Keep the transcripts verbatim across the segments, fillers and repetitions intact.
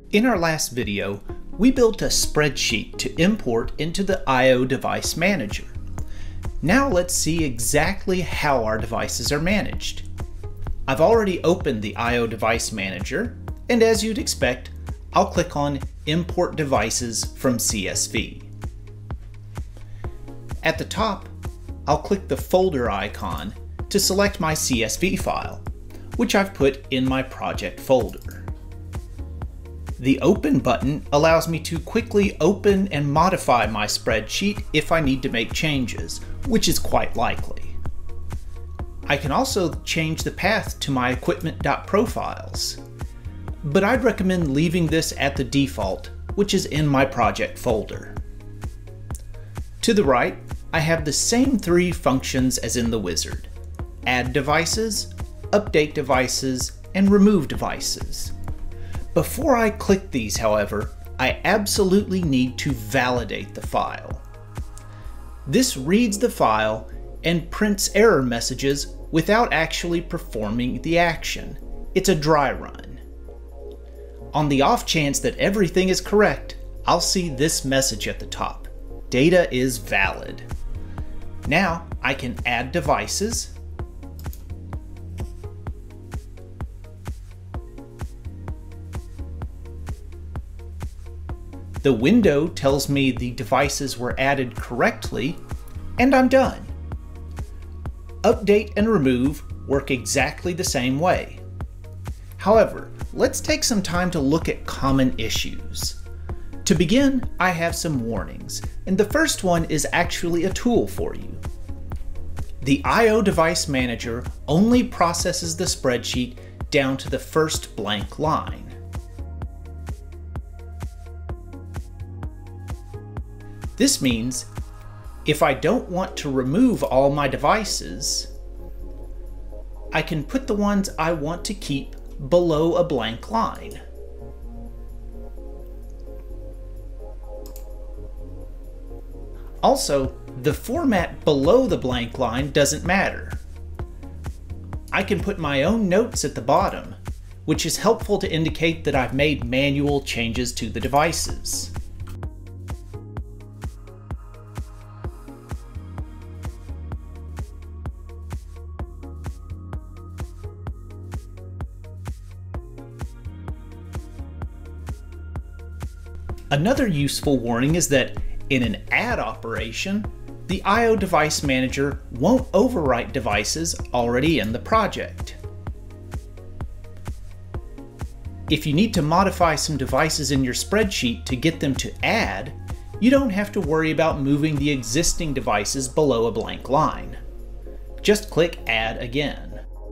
In our last video, we built a spreadsheet to import into the I O Device Manager. Now let's see exactly how our devices are managed. I've already opened the I O Device Manager, and as you'd expect, I'll click on Import Devices from C S V. At the top, I'll click the folder icon to select my C S V file, which I've put in my project folder. The Open button allows me to quickly open and modify my spreadsheet if I need to make changes, which is quite likely. I can also change the path to my equipment.profiles, but I'd recommend leaving this at the default, which is in my project folder. To the right, I have the same three functions as in the wizard: add devices, update devices, and remove devices. Before I click these, however, I absolutely need to validate the file. This reads the file and prints error messages without actually performing the action. It's a dry run. On the off chance that everything is correct, I'll see this message at the top: data is valid. Now I can add devices, the window tells me the devices were added correctly, and I'm done. Update and remove work exactly the same way. However, let's take some time to look at common issues. To begin, I have some warnings, and the first one is actually a tool for you. The I O Device Manager only processes the spreadsheet down to the first blank line. This means if I don't want to remove all my devices, I can put the ones I want to keep below a blank line. Also, the format below the blank line doesn't matter. I can put my own notes at the bottom, which is helpful to indicate that I've made manual changes to the devices. Another useful warning is that in an add operation, the I O Device Manager won't overwrite devices already in the project. If you need to modify some devices in your spreadsheet to get them to add, you don't have to worry about moving the existing devices below a blank line. Just click Add again.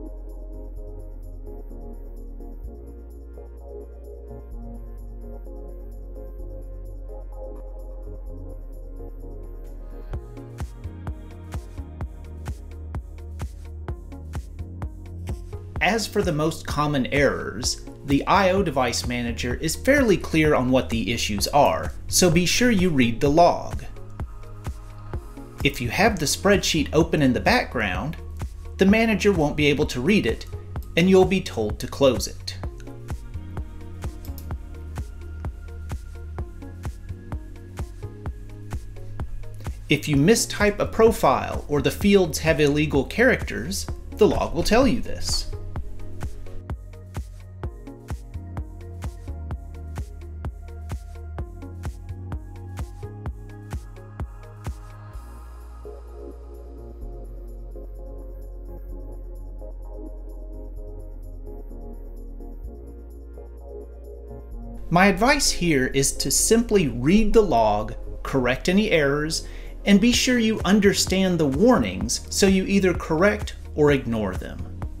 As for the most common errors, the I O Device Manager is fairly clear on what the issues are, so be sure you read the log. If you have the spreadsheet open in the background, the manager won't be able to read it, and you'll be told to close it. If you mistype a profile or the fields have illegal characters, the log will tell you this. My advice here is to simply read the log, correct any errors, and be sure you understand the warnings so you either correct or ignore them.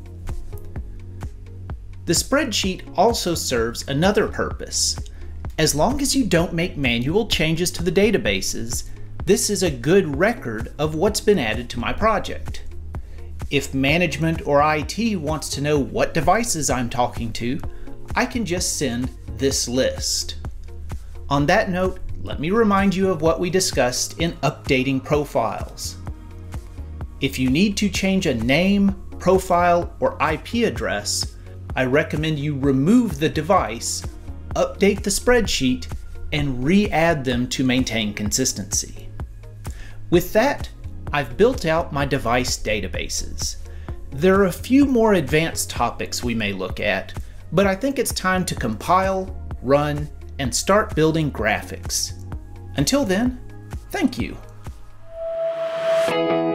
The spreadsheet also serves another purpose. As long as you don't make manual changes to the databases, this is a good record of what's been added to my project. If management or I T wants to know what devices I'm talking to, I can just send this list. On that note, let me remind you of what we discussed in updating profiles. If you need to change a name, profile, or I P address, I recommend you remove the device update the spreadsheet, and re-add them to maintain consistency. With that, I've built out my device databases. There are a few more advanced topics we may look at, but I think it's time to compile, run, and start building graphics. Until then, thank you.